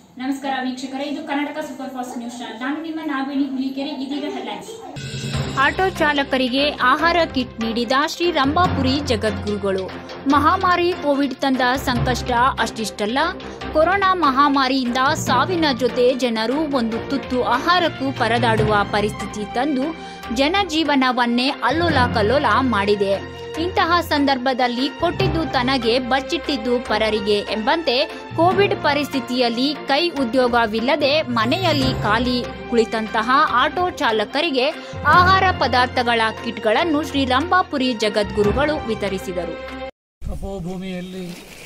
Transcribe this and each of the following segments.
ನಮಸ್ಕಾರ ವೀಕ್ಷಕರೇ, ಇದು Karnataka super fast news channel. ನಾನು ನಿಮ್ಮ ನಾಗವೇಣಿ ಹುಲಿಕೆರೆ. ಇದೀಗ ಹೆಡ್ಲೈನ್ಸ್. ಆಟೋ ಚಾಲಕರಿಗೆ ಆಹಾರ ಕಿಟ್ ನೀಡಿದ ಶ್ರೀ ರಂಭಾಪುರಿ ಜಗದ್ಗುರುಗಳು. ಮಹಾಮಾರಿ ಕೋವಿಡ್ ತಂದ ಸಂಕಷ್ಟ ಅಷ್ಟಿಷ್ಟಲ್ಲ, ಕೊರೋನಾ ಮಹಾಮಾರಿಯಿಂದ ಸಾವಿನ ಜೊತೆ ಜನರು ಒಂದು ತುತ್ತು ಆಹಾರಕ್ಕೂ ಪರದಾಡುವ ಪರಿಸ್ಥಿತಿ ತಂದು ಜನಜೀವನವನ್ನೇ ಅಲ್ಲೋಲ ಕಲ್ಲೋಲ ಮಾಡಿದೆ. ಇಂತಹ ಸಂದರ್ಭದಲ್ಲಿ ಕೊಟ್ಟಿದ್ದು ತನಗೆ ಬಚ್ಚಿಟ್ಟಿದ್ದು ಪರರಿಗೆ ಎಂಬಂತೆ ಕೋವಿಡ್ ಪರಿಸ್ಥಿತಿಯಲ್ಲಿ ಕೈ ಉದ್ಯೋಗವಿಲ್ಲದೆ ಮನೆಯಲ್ಲಿ ಖಾಲಿ ಕುಳಿತಂತಹ ಆಟೋ ಚಾಲಕರಿಗೆ ಆಹಾರ ಪದಾರ್ಥಗಳ ಕಿಟ್ಗಳನ್ನು ಶ್ರೀ ರಂಭಾಪುರಿ ಜಗದ್ಗುರುಗಳು ವಿತರಿಸಿದರು. ತಪೋಭೂಮಿಯಲ್ಲಿ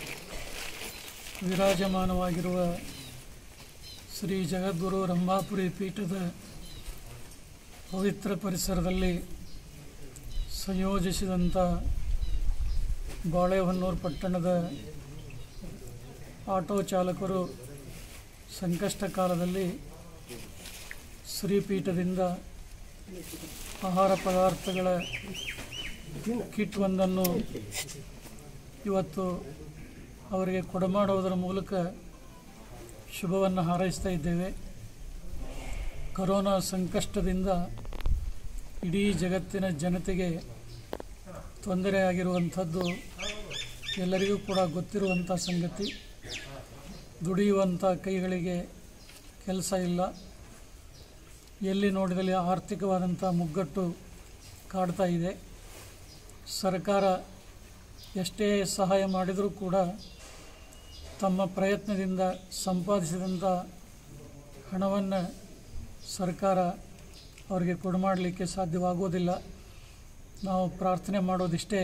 ವಿರಾಜಮಾನವಾಗಿರುವ ಶ್ರೀ ಜಗದ್ಗುರು ರಂಭಾಪುರಿ ಪೀಠದ ಪವಿತ್ರ ಪರಿಸರದಲ್ಲಿ ಸಂಯೋಜಿಸಿದಂಥ ಬಾಳೆಹೊನ್ನೂರು ಪಟ್ಟಣದ ಆಟೋ ಚಾಲಕರು ಸಂಕಷ್ಟ ಕಾಲದಲ್ಲಿ ಶ್ರೀಪೀಠದಿಂದ ಆಹಾರ ಪದಾರ್ಥಗಳ ಕಿಟ್ ಒಂದನ್ನು ಇವತ್ತು ಅವರಿಗೆ ಕೊಡಮಾಡುವುದರ ಮೂಲಕ ಶುಭವನ್ನು ಹಾರೈಸ್ತಾ ಇದ್ದೇವೆ. ಕೊರೋನಾ ಸಂಕಷ್ಟದಿಂದ ಇಡೀ ಜಗತ್ತಿನ ಜನತೆಗೆ ತೊಂದರೆಯಾಗಿರುವಂಥದ್ದು ಎಲ್ಲರಿಗೂ ಕೂಡ ಗೊತ್ತಿರುವಂಥ ಸಂಗತಿ. ದುಡಿಯುವಂಥ ಕೈಗಳಿಗೆ ಕೆಲಸ ಇಲ್ಲ. ಎಲ್ಲಿ ನೋಡಿದಲ್ಲಿ ಆರ್ಥಿಕವಾದಂಥ ಮುಗ್ಗಟ್ಟು ಕಾಡ್ತಾ ಇದೆ. ಸರ್ಕಾರ ಎಷ್ಟೇ ಸಹಾಯ ಮಾಡಿದರೂ ಕೂಡ ತಮ್ಮ ಪ್ರಯತ್ನದಿಂದ ಸಂಪಾದಿಸಿದಂಥ ಹಣವನ್ನು ಸರ್ಕಾರ ಅವರಿಗೆ ಕೊಡಮಾಡಲಿಕ್ಕೆ ಸಾಧ್ಯವಾಗುವುದಿಲ್ಲ. ನಾವು ಪ್ರಾರ್ಥನೆ ಮಾಡೋದಿಷ್ಟೇ,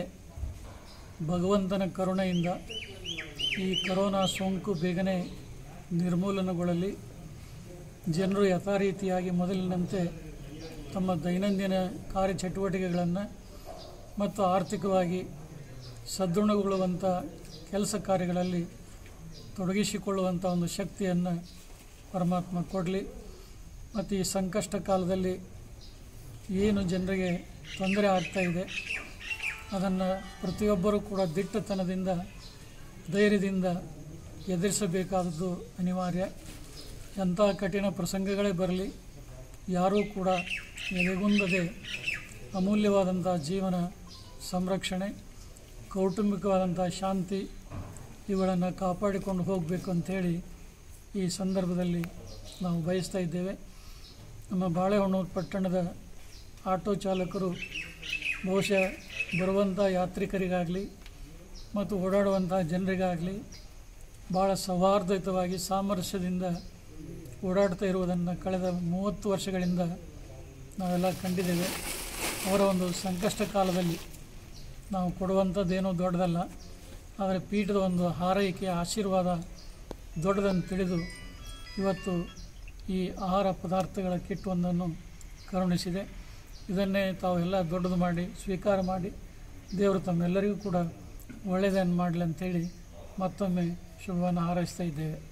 ಭಗವಂತನ ಕರುಣೆಯಿಂದ ಈ ಕೊರೋನಾ ಸೋಂಕು ಬೇಗನೆ ನಿರ್ಮೂಲನೆಗೊಳ್ಳಲಿ. ಜನರು ಯಥಾರೀತಿಯಾಗಿ ಮೊದಲಿನಂತೆ ತಮ್ಮ ದೈನಂದಿನ ಕಾರ್ಯಚಟುವಟಿಕೆಗಳನ್ನು ಮತ್ತು ಆರ್ಥಿಕವಾಗಿ ಸದೃಢಗೊಳ್ಳುವಂಥ ಕೆಲಸ ಕಾರ್ಯಗಳಲ್ಲಿ ತೊಡಗಿಸಿಕೊಳ್ಳುವಂಥ ಒಂದು ಶಕ್ತಿಯನ್ನು ಪರಮಾತ್ಮ ಕೊಡಲಿ. ಮತ್ತು ಈ ಸಂಕಷ್ಟ ಕಾಲದಲ್ಲಿ ಏನು ಜನರಿಗೆ ತೊಂದರೆ ಆಗ್ತಾ ಇದೆ ಅದನ್ನು ಪ್ರತಿಯೊಬ್ಬರೂ ಕೂಡ ದಿಟ್ಟತನದಿಂದ ಧೈರ್ಯದಿಂದ ಎದುರಿಸಬೇಕಾದದ್ದು ಅನಿವಾರ್ಯ. ಎಂಥ ಕಠಿಣ ಪ್ರಸಂಗಗಳೇ ಬರಲಿ, ಯಾರೂ ಕೂಡ ಎದೆಗುಂದದೆ ಅಮೂಲ್ಯವಾದಂಥ ಜೀವನ ಸಂರಕ್ಷಣೆ, ಕೌಟುಂಬಿಕವಾದಂಥ ಶಾಂತಿ ಇವುಗಳನ್ನು ಕಾಪಾಡಿಕೊಂಡು ಹೋಗಬೇಕು ಅಂಥೇಳಿ ಈ ಸಂದರ್ಭದಲ್ಲಿ ನಾವು ಬಯಸ್ತಾ ಇದ್ದೇವೆ. ನಮ್ಮ ಬಾಳೆಹೊನ್ನೂರು ಪಟ್ಟಣದ ಆಟೋ ಚಾಲಕರು ಬಹುಶಃ ಬರುವಂಥ ಯಾತ್ರಿಕರಿಗಾಗಲಿ ಮತ್ತು ಓಡಾಡುವಂಥ ಜನರಿಗಾಗಲಿ ಭಾಳ ಸೌಹಾರ್ದಯುತವಾಗಿ ಸಾಮರಸ್ಯದಿಂದ ಓಡಾಡ್ತಾ ಇರುವುದನ್ನು ಕಳೆದ 30 ವರ್ಷಗಳಿಂದ ನಾವೆಲ್ಲ ಕಂಡಿದ್ದೇವೆ. ಅವರ ಒಂದು ಸಂಕಷ್ಟ ಕಾಲದಲ್ಲಿ ನಾವು ಕೊಡುವಂಥದ್ದೇನೋ ದೊಡ್ಡದಲ್ಲ, ಆದರೆ ಪೀಠದ ಒಂದು ಹಾರೈಕೆ ಆಶೀರ್ವಾದ ದೊಡ್ಡದನ್ನು ತಿಳಿದು ಇವತ್ತು ಈ ಆಹಾರ ಪದಾರ್ಥಗಳ ಕಿಟ್ ಒಂದನ್ನು ಕರುಣಿಸಿದೆ. ಇದನ್ನೇ ತಾವೆಲ್ಲ ದೊಡ್ಡದು ಮಾಡಿ ಸ್ವೀಕಾರ ಮಾಡಿ ದೇವರು ತಮ್ಮೆಲ್ಲರಿಗೂ ಕೂಡ ಒಳ್ಳೆಯದನ್ನು ಮಾಡಲಿ ಅಂಥೇಳಿ ಮತ್ತೊಮ್ಮೆ ಶುಭವನ್ನು ಹಾರೈಸ್ತಾ ಇದ್ದೇವೆ.